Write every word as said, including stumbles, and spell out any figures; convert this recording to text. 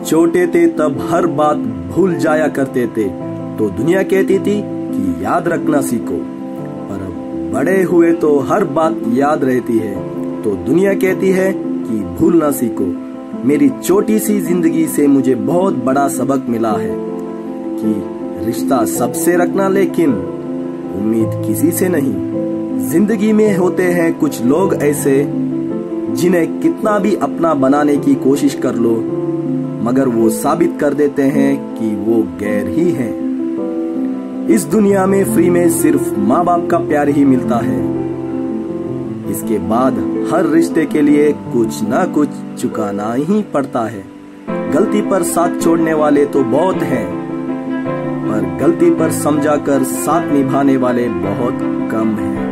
छोटे थे तब हर बात भूल जाया करते थे, तो दुनिया कहती थी कि याद रखना सीखो। पर अब बड़े हुए तो हर बात याद रहती है, तो दुनिया कहती है कि भूलना सीखो। मेरी छोटी सी जिंदगी से मुझे बहुत बड़ा सबक मिला है कि रिश्ता सबसे रखना, लेकिन उम्मीद किसी से नहीं। जिंदगी में होते हैं कुछ लोग ऐसे जिन्हें कितना भी अपना बनाने की कोशिश कर लो, मगर वो साबित कर देते हैं कि वो गैर ही हैं। इस दुनिया में फ्री में सिर्फ माँ बाप का प्यार ही मिलता है। इसके बाद हर रिश्ते के लिए कुछ ना कुछ चुकाना ही पड़ता है। गलती पर साथ छोड़ने वाले तो बहुत हैं, पर गलती पर समझाकर साथ निभाने वाले बहुत कम हैं।